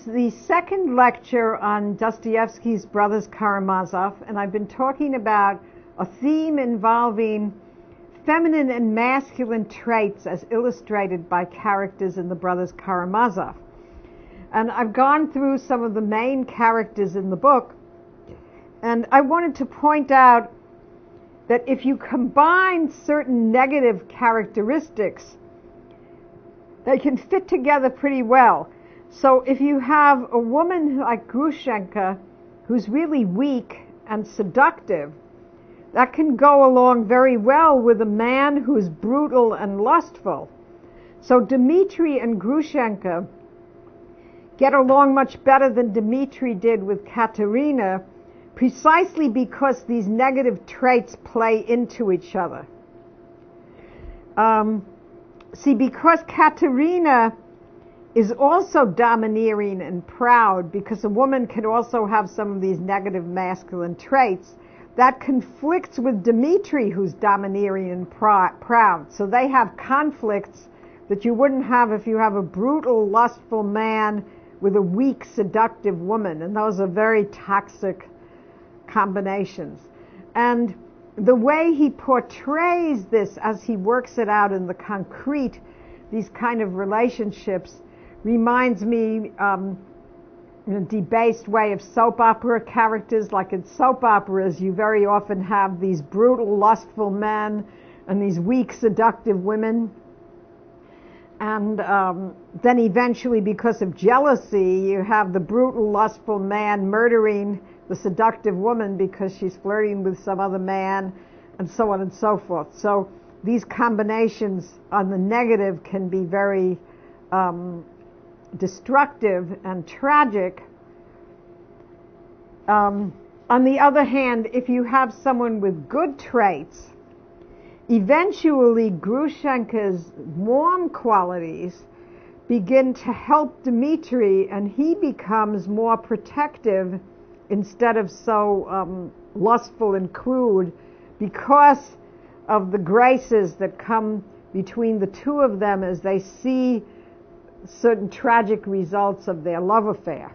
the second lecture on Dostoevsky's Brothers Karamazov, and I've been talking about a theme involving feminine and masculine traits as illustrated by characters in the Brothers Karamazov. And I've gone through some of the main characters in the book, and I wanted to point out that if you combine certain negative characteristics, they can fit together pretty well. So if you have a woman like Grushenka who's really weak and seductive, that can go along very well with a man who's brutal and lustful. So Dmitri and Grushenka get along much better than Dmitri did with Katerina, precisely because these negative traits play into each other. Because Katerina is also domineering and proud, because a woman can also have some of these negative masculine traits, that conflicts with Dmitri, who's domineering and proud. So they have conflicts that you wouldn't have if you have a brutal, lustful man with a weak, seductive woman, and those are very toxic combinations. And the way he portrays this as he works it out in the concrete, these kind of relationships, reminds me in a debased way of soap opera characters. Like in soap operas, you very often have these brutal, lustful men and these weak, seductive women. And then eventually, because of jealousy, you have the brutal, lustful man murdering the seductive woman because she's flirting with some other man, and so on and so forth. So these combinations on the negative can be very destructive and tragic. On the other hand, if you have someone with good traits, eventually Grushenka's warm qualities begin to help Dmitri, and he becomes more protective instead of so lustful and crude, because of the graces that come between the two of them as they see certain tragic results of their love affair.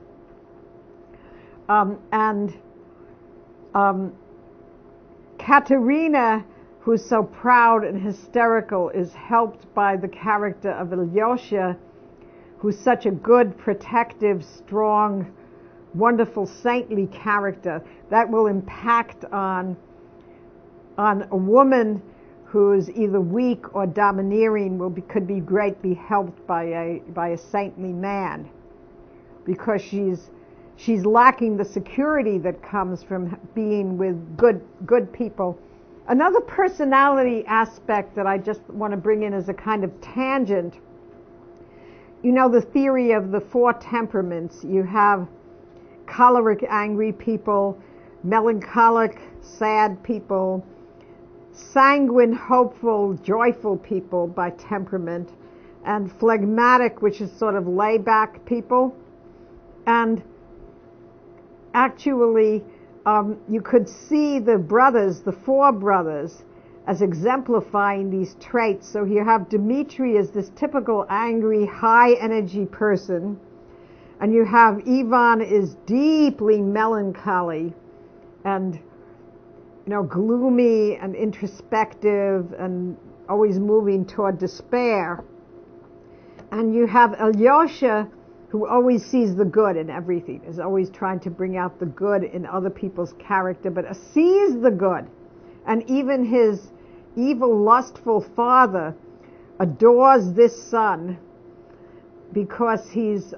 Katerina, who's so proud and hysterical, is helped by the character of Alyosha, who's such a good, protective, strong, wonderful, saintly character that will impact on a woman who's either weak or domineering, could be greatly helped by a saintly man, because she's lacking the security that comes from being with good people. Another personality aspect that I just want to bring in as a kind of tangent, you know, the theory of the four temperaments. You have choleric, angry people, melancholic, sad people, sanguine, hopeful, joyful people by temperament, and phlegmatic, which is sort of laid-back people. And actually, you could see the brothers, the four brothers, as exemplifying these traits. So you have Dmitri as this typical angry, high-energy person, and you have Ivan is deeply melancholy and, you know, gloomy and introspective and always moving toward despair. And you have Alyosha, who always sees the good in everything, is always trying to bring out the good in other people's character, but sees the good. And even his evil, lustful father adores this son because he's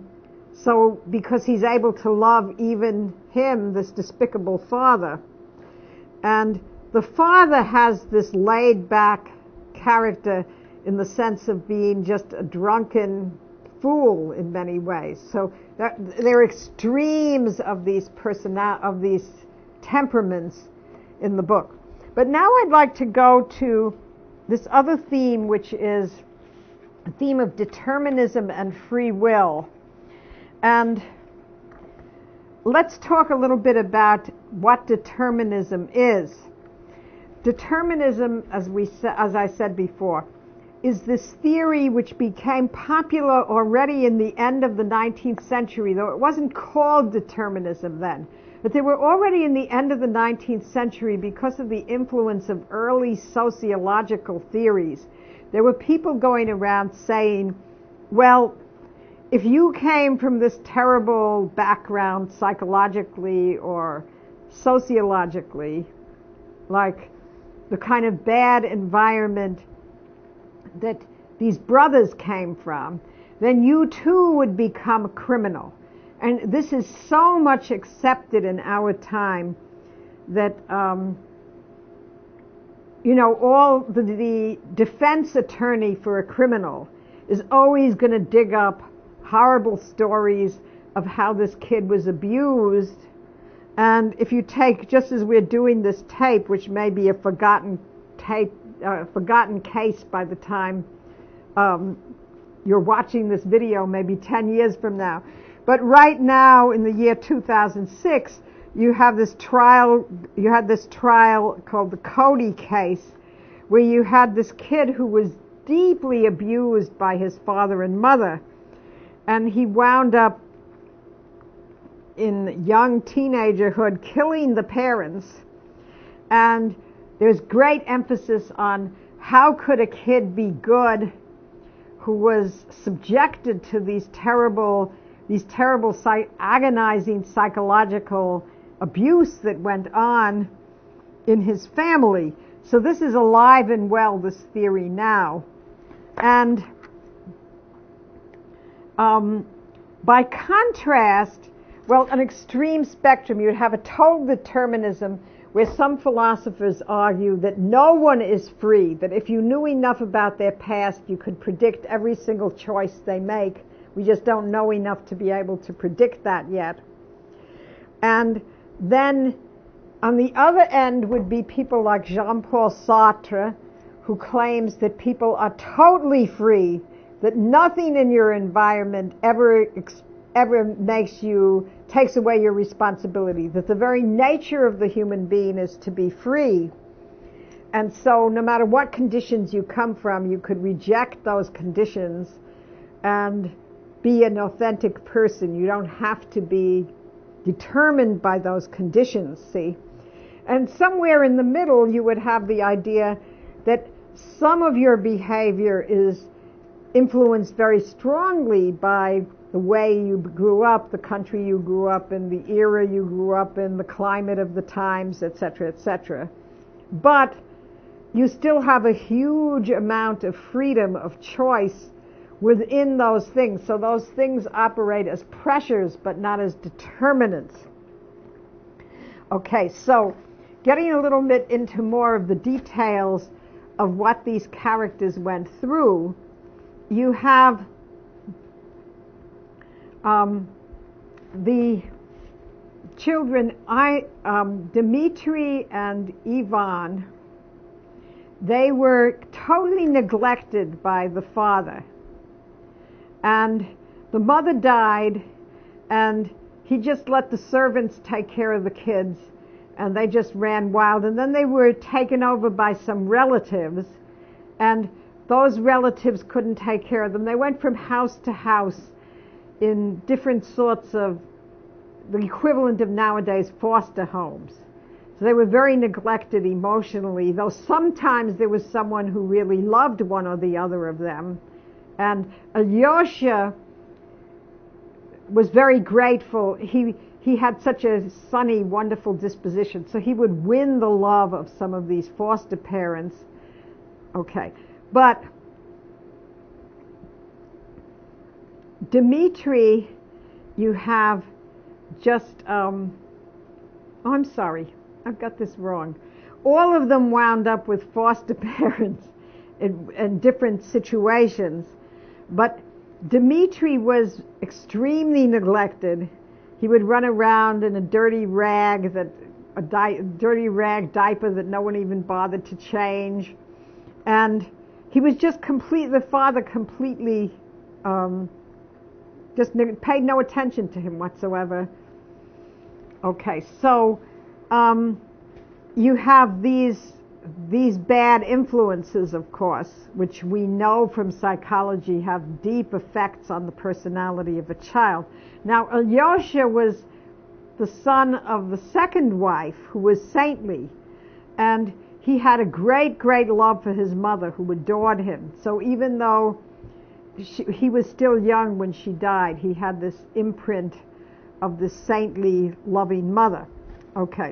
able to love even him, this despicable father. And the father has this laid-back character in the sense of being just a drunken fool in many ways. So there are extremes of these temperaments in the book. But now I'd like to go to this other theme, which is a theme of determinism and free will. And let's talk a little bit about what determinism is. Determinism, as I said before, is this theory which became popular already in the end of the 19th century, though it wasn't called determinism then. But they were already in the end of the 19th century because of the influence of early sociological theories. There were people going around saying, well, if you came from this terrible background psychologically or sociologically, like the kind of bad environment that these brothers came from, then you too would become a criminal. And this is so much accepted in our time that, all the defense attorney for a criminal is always going to dig up horrible stories of how this kid was abused. And if you take, just as we're doing this tape, which may be a forgotten case by the time you're watching this video, maybe 10 years from now. But right now, in the year 2006, you had this trial called the Cody case, where you had this kid who was deeply abused by his father and mother. And he wound up in young teenagerhood killing the parents. And there's great emphasis on how could a kid be good who was subjected to these terrible agonizing psychological abuse that went on in his family. So this is alive and well, this theory now. And by contrast, well, an extreme spectrum, you would have a total determinism where some philosophers argue that no one is free, that if you knew enough about their past, you could predict every single choice they make. We just don't know enough to be able to predict that yet. And then on the other end would be people like Jean-Paul Sartre, who claims that people are totally free, that nothing in your environment ever takes away your responsibility, that the very nature of the human being is to be free. And so no matter what conditions you come from, you could reject those conditions and be an authentic person. You don't have to be determined by those conditions, see? And somewhere in the middle, you would have the idea that some of your behavior is influenced very strongly by the way you grew up, the country you grew up in, the era you grew up in, the climate of the times, etc., etc. But you still have a huge amount of freedom of choice within those things. So those things operate as pressures, but not as determinants. Okay, so getting a little bit into more of the details of what these characters went through, you have the children, Dmitri and Ivan, they were totally neglected by the father. And the mother died, and he just let the servants take care of the kids, and they just ran wild. And then they were taken over by some relatives, and those relatives couldn't take care of them. They went from house to house in different sorts of the equivalent of nowadays foster homes. So they were very neglected emotionally, though sometimes there was someone who really loved one or the other of them. And Alyosha was very grateful. He had such a sunny, wonderful disposition, so he would win the love of some of these foster parents. Okay, but Dmitri, you have just, I'm sorry, I've got this wrong. All of them wound up with foster parents in different situations, but Dmitri was extremely neglected. He would run around in a dirty rag diaper that no one even bothered to change. And he was just the father completely just paid no attention to him whatsoever. Okay, so you have these these bad influences, of course, which we know from psychology have deep effects on the personality of a child. Now, Alyosha was the son of the second wife, who was saintly, and he had a great, great love for his mother, who adored him. So even though he was still young when she died, he had this imprint of this saintly, loving mother. Okay.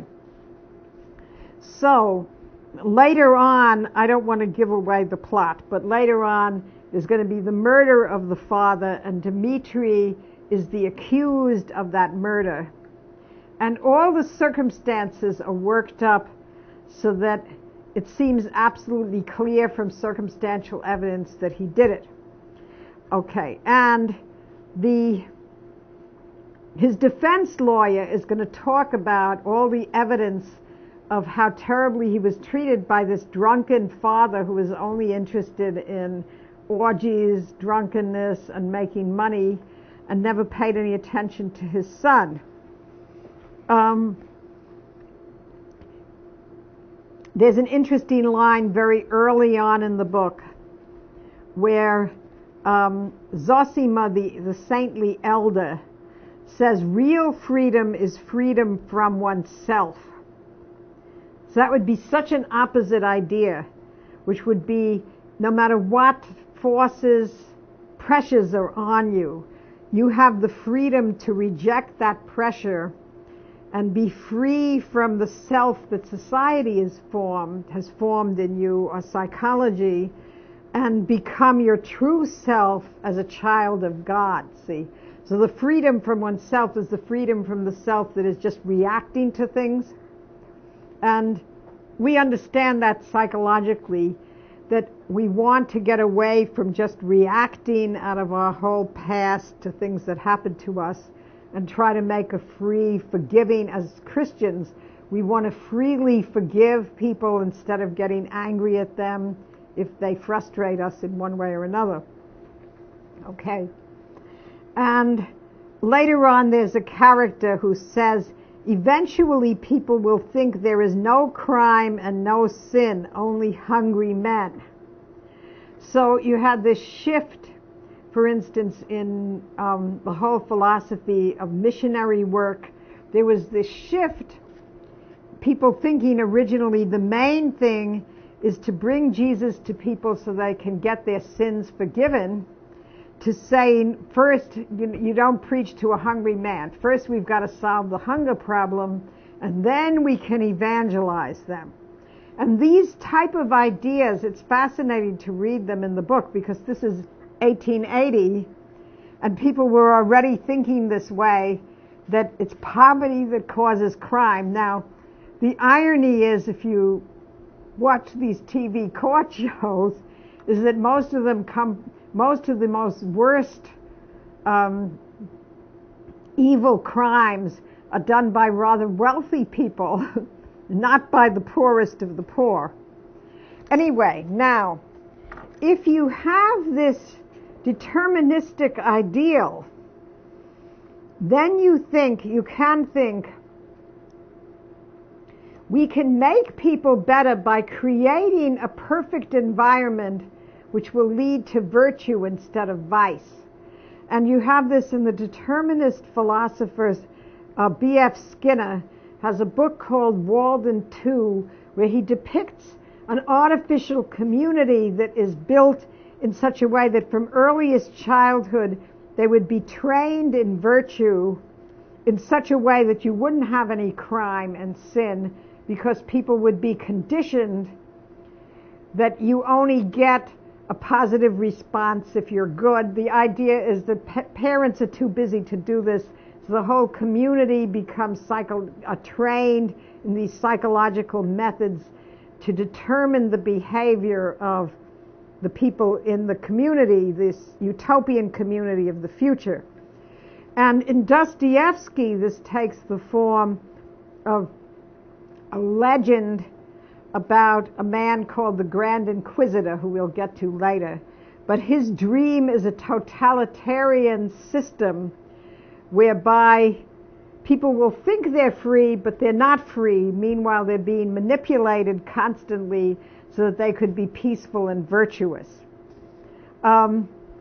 So later on, I don't want to give away the plot, but later on there's going to be the murder of the father, and Dmitri is the accused of that murder. And all the circumstances are worked up so that it seems absolutely clear from circumstantial evidence that he did it. Okay, and his defense lawyer is going to talk about all the evidence of how terribly he was treated by this drunken father who was only interested in orgies, drunkenness, and making money, and never paid any attention to his son. There's an interesting line very early on in the book where Zosima, the saintly elder, says real freedom is freedom from oneself. So that would be such an opposite idea, which would be no matter what forces, pressures are on you, you have the freedom to reject that pressure and be free from the self that society has formed in you, or psychology, and become your true self as a child of God, see? So the freedom from oneself is the freedom from the self that is just reacting to things. And we understand that psychologically, that we want to get away from just reacting out of our whole past to things that happened to us and try to make a free forgiving. As Christians, we want to freely forgive people instead of getting angry at them if they frustrate us in one way or another. Okay. And later on there's a character who says, eventually people will think there is no crime and no sin, only hungry men. So you had this shift, for instance, in the whole philosophy of missionary work. There was this shift, people thinking originally the main thing is to bring Jesus to people so they can get their sins forgiven, to saying, first, you don't preach to a hungry man. First, we've got to solve the hunger problem, and then we can evangelize them. And these type of ideas, it's fascinating to read them in the book, because this is 1880, and people were already thinking this way, that it's poverty that causes crime. Now, the irony is, if you watch these TV court shows, is that most of the most worst evil crimes are done by rather wealthy people, not by the poorest of the poor. Anyway, now, if you have this deterministic ideal, then you can think, we can make people better by creating a perfect environment which will lead to virtue instead of vice. And you have this in the determinist philosophers. B.F. Skinner has a book called Walden 2, where he depicts an artificial community that is built in such a way that from earliest childhood they would be trained in virtue in such a way that you wouldn't have any crime and sin, because people would be conditioned that you only get a positive response if you're good. The idea is that parents are too busy to do this, so the whole community becomes trained in these psychological methods to determine the behavior of the people in the community, this utopian community of the future. And in Dostoevsky, this takes the form of a legend about a man called the Grand Inquisitor, who we'll get to later. But his dream is a totalitarian system whereby people will think they're free, but they're not free. Meanwhile, they're being manipulated constantly so that they could be peaceful and virtuous. Let's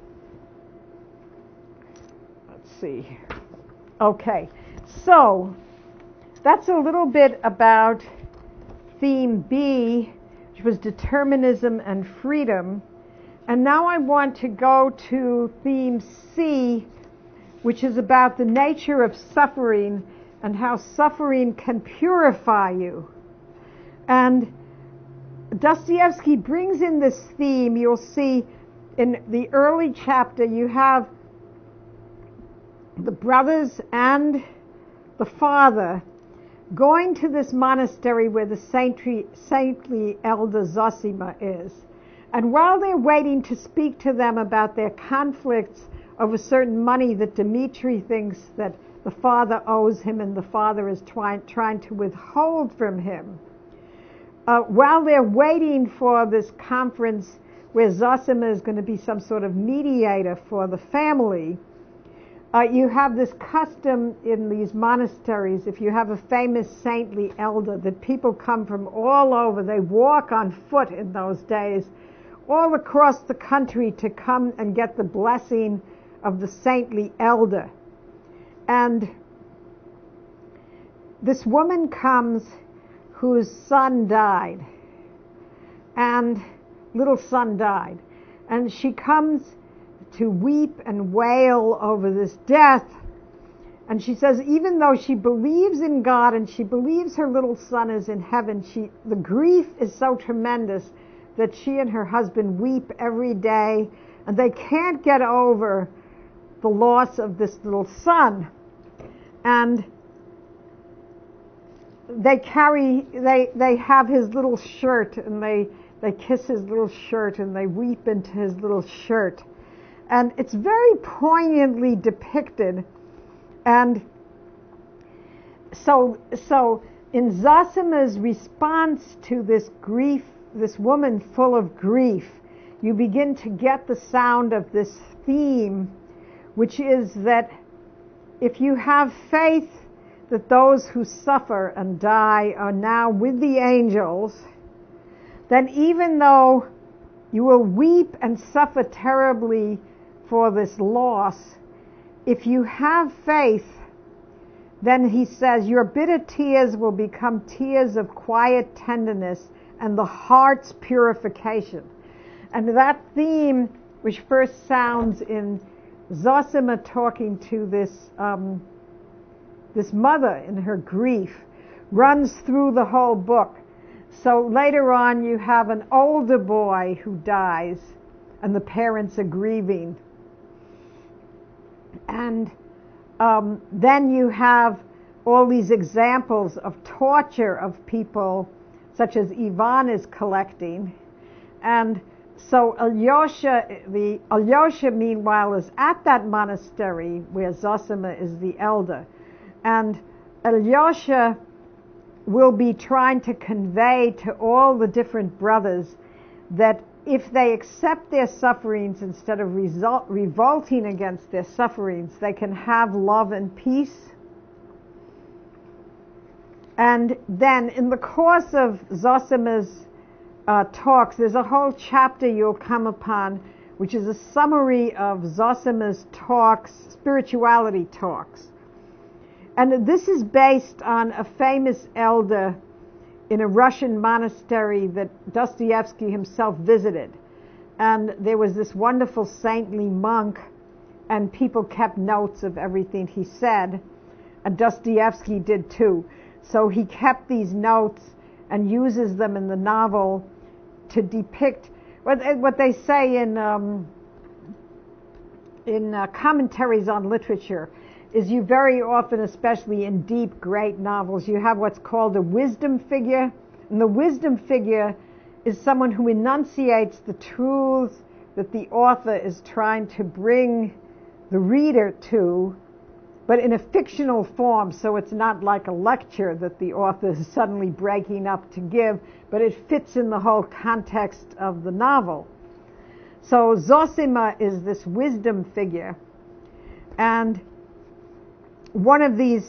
see. Okay, so that's a little bit about theme B, which was determinism and freedom. And now I want to go to theme C, which is about the nature of suffering and how suffering can purify you. And Dostoevsky brings in this theme. You'll see in the early chapter you have the brothers and the father going to this monastery where the saintly elder Zosima is. And while they're waiting to speak to them about their conflicts over certain money that Dmitri thinks that the father owes him and the father is trying to withhold from him, while they're waiting for this conference where Zosima is going to be some sort of mediator for the family, you have this custom in these monasteries, if you have a famous saintly elder, that people come from all over. They walk on foot in those days, all across the country to come and get the blessing of the saintly elder. And this woman comes whose son died, and little son died. And she comes to weep and wail over this death. And she says, even though she believes in God and she believes her little son is in heaven, the grief is so tremendous that she and her husband weep every day, and they can't get over the loss of this little son. And they have his little shirt, and they kiss his little shirt, and they weep into his little shirt. And it's very poignantly depicted. And so in Zosima's response to this grief, this woman full of grief, you begin to get the sound of this theme, which is that if you have faith that those who suffer and die are now with the angels, then even though you will weep and suffer terribly for this loss, if you have faith, then he says your bitter tears will become tears of quiet tenderness and the heart's purification. And that theme, which first sounds in Zosima talking to this mother in her grief, runs through the whole book. So later on you have an older boy who dies and the parents are grieving. And then you have all these examples of torture of people, such as Ivan is collecting. And so Alyosha meanwhile is at that monastery where Zosima is the elder. And Alyosha will be trying to convey to all the different brothers that if they accept their sufferings instead of revolting against their sufferings, they can have love and peace. And then in the course of Zosima's talks, there's a whole chapter you'll come upon, which is a summary of Zosima's talks, spirituality talks. And this is based on a famous elder in a Russian monastery that Dostoevsky himself visited. And there was this wonderful saintly monk, and people kept notes of everything he said, and Dostoevsky did too. So he kept these notes and uses them in the novel to depict what they say in commentaries on literature is you very often, especially in deep, great novels, you have what's called a wisdom figure. And the wisdom figure is someone who enunciates the truths that the author is trying to bring the reader to, but in a fictional form, so it's not like a lecture that the author is suddenly breaking up to give, but it fits in the whole context of the novel. So Zosima is this wisdom figure, and in one of these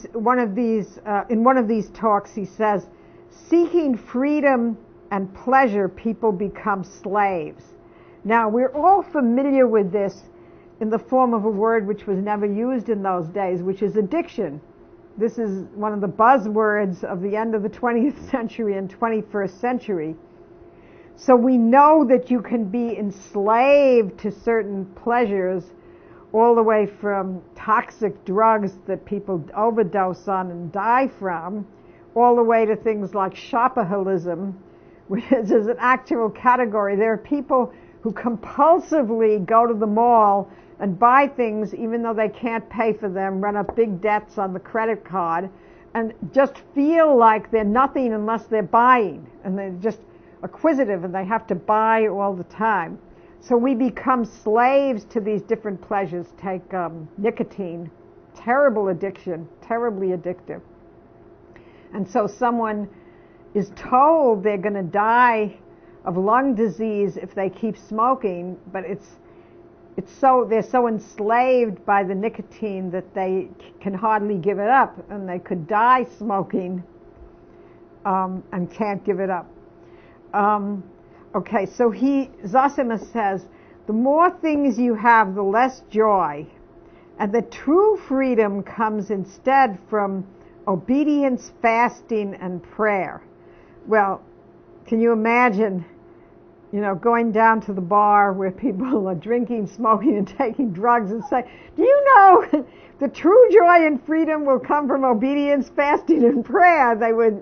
talks, he says, seeking freedom and pleasure, people become slaves. Now, we're all familiar with this in the form of a word which was never used in those days, which is addiction. This is one of the buzzwords of the end of the 20th century and 21st century. So we know that you can be enslaved to certain pleasures, all the way from toxic drugs that people overdose on and die from, all the way to things like shopaholicism, which is an actual category. There are people who compulsively go to the mall and buy things even though they can't pay for them, run up big debts on the credit card, and just feel like they're nothing unless they're buying. And they're just acquisitive and they have to buy all the time. So we become slaves to these different pleasures. Take nicotine, terrible addiction, terribly addictive. And so someone is told they're going to die of lung disease if they keep smoking, but they're so enslaved by the nicotine that they can hardly give it up, and they could die smoking and can't give it up. Okay, so Zosima says, the more things you have, the less joy, and the true freedom comes instead from obedience, fasting, and prayer. Well, can you imagine, going down to the bar where people are drinking, smoking, and taking drugs and say, do you know the true joy and freedom will come from obedience, fasting, and prayer? They would,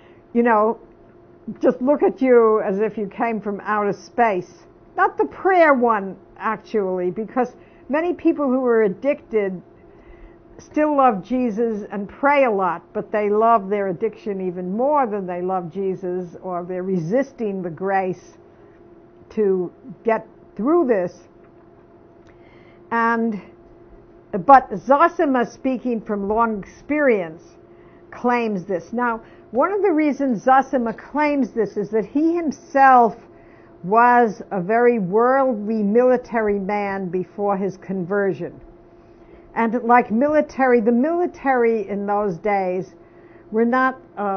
just look at you as if you came from outer space. Not the prayer one, actually, because many people who are addicted still love Jesus and pray a lot, but they love their addiction even more than they love Jesus, or they're resisting the grace to get through this. But Zosima, speaking from long experience, claims this. Now, one of the reasons Zosima claims this is that he himself was a very worldly military man before his conversion. And like the military in those days were not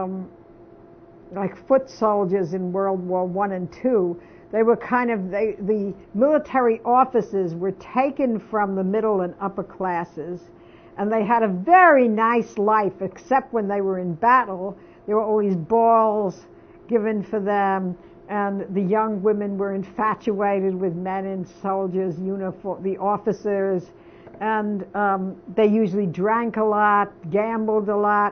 like foot soldiers in World War I and II. They were the military officers were taken from the middle and upper classes, and they had a very nice life, except when they were in battle. There were always balls given for them, and the young women were infatuated with men in soldiers' uniform, the officers, and they usually drank a lot, gambled a lot.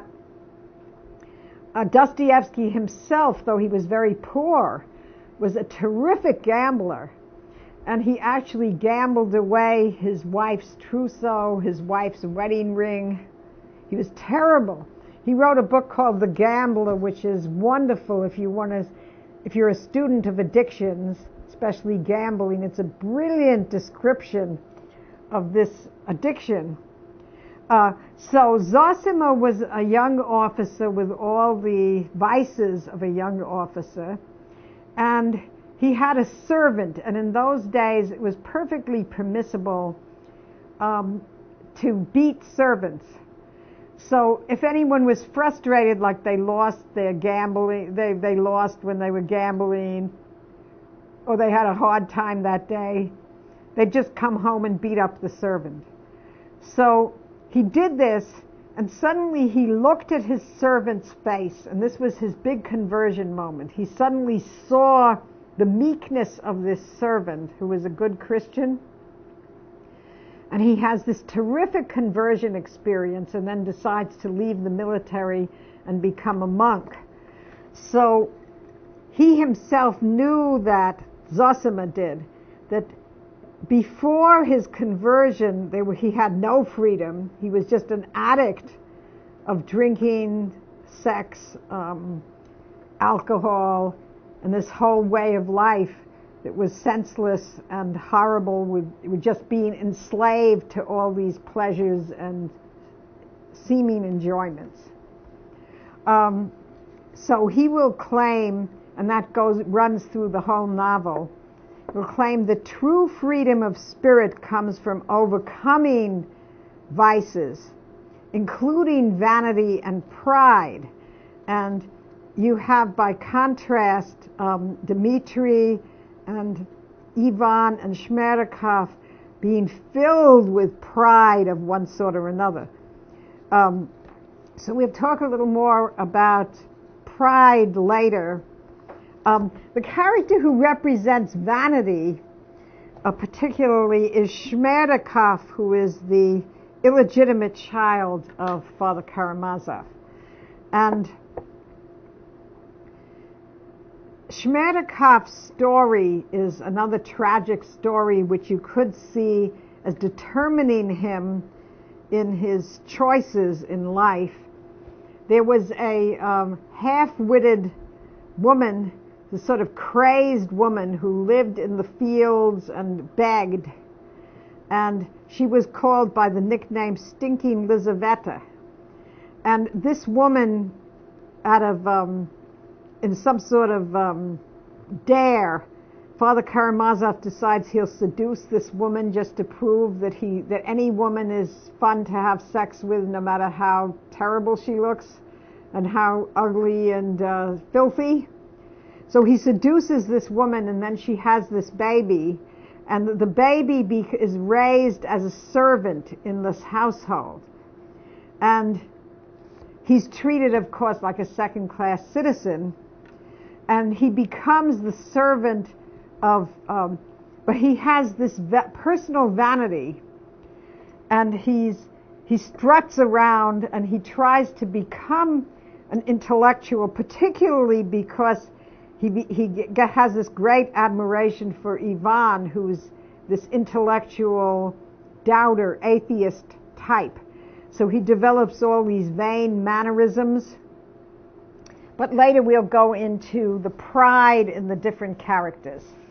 Dostoevsky himself, though he was very poor, was a terrific gambler, and he actually gambled away his wife's trousseau, his wife's wedding ring. He was terrible. He wrote a book called The Gambler, which is wonderful if you're a student of addictions, especially gambling. It's a brilliant description of this addiction. So Zosima was a young officer with all the vices of a young officer, and he had a servant, and in those days it was perfectly permissible to beat servants. So if anyone was frustrated, like they lost their gambling, they lost when they were gambling, or they had a hard time that day, they'd just come home and beat up the servant. So he did this, and suddenly he looked at his servant's face, and this was his big conversion moment. He suddenly saw the meekness of this servant, who was a good Christian, and he has this terrific conversion experience, and then decides to leave the military and become a monk. So he himself knew that, Zosima did, that before his conversion he had no freedom. He was just an addict of drinking, sex, alcohol, and this whole way of life that was senseless and horrible, with just being enslaved to all these pleasures and seeming enjoyments. So he will claim, and that runs through the whole novel, will claim the true freedom of spirit comes from overcoming vices including vanity and pride. And you have, by contrast, Dmitri and Ivan and Shmerdakov being filled with pride of one sort or another. So we'll talk a little more about pride later. The character who represents vanity particularly is Shmerdakov, who is the illegitimate child of Father Karamazov. And Shmerdakov's story is another tragic story which you could see as determining him in his choices in life. There was a half-witted woman, the sort of crazed woman who lived in the fields and begged, and she was called by the nickname Stinking Lizaveta. And this woman, out of in some sort of dare, Father Karamazov decides he'll seduce this woman just to prove that any woman is fun to have sex with, no matter how terrible she looks and how ugly and filthy. So he seduces this woman, and then she has this baby, and the baby is raised as a servant in this household. And he's treated, of course, like a second-class citizen, and he becomes the servant of, but he has this personal vanity, and he struts around and he tries to become an intellectual, particularly because he has this great admiration for Ivan, who's this intellectual doubter, atheist type. So he develops all these vain mannerisms. But later we'll go into the pride in the different characters.